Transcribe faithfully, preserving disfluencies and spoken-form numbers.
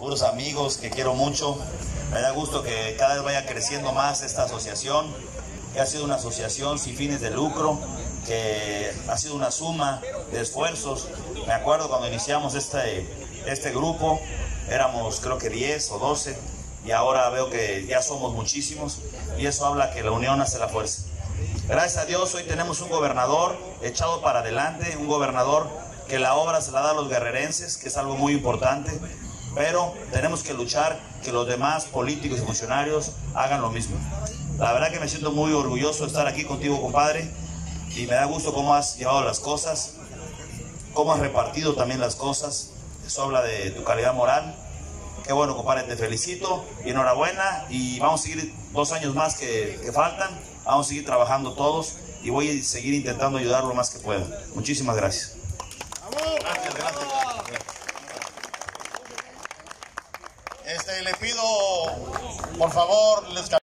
puros amigos que quiero mucho. Me da gusto que cada vez vaya creciendo más esta asociación, que ha sido una asociación sin fines de lucro, que ha sido una suma de esfuerzos. Me acuerdo cuando iniciamos este, este grupo, éramos creo que diez o doce, y ahora veo que ya somos muchísimos, y eso habla que la unión hace la fuerza. Gracias a Dios hoy tenemos un gobernador echado para adelante, un gobernador que la obra se la da a los guerrerenses, que es algo muy importante, pero tenemos que luchar que los demás políticos y funcionarios hagan lo mismo. La verdad que me siento muy orgulloso de estar aquí contigo, compadre, y me da gusto cómo has llevado las cosas, cómo has repartido también las cosas. Eso habla de tu calidad moral. Qué bueno, compadre, te felicito y enhorabuena, y vamos a seguir dos años más que, que faltan, vamos a seguir trabajando todos y voy a seguir intentando ayudar lo más que pueda. Muchísimas gracias. Gracias, gracias. Este, le pido, por favor, les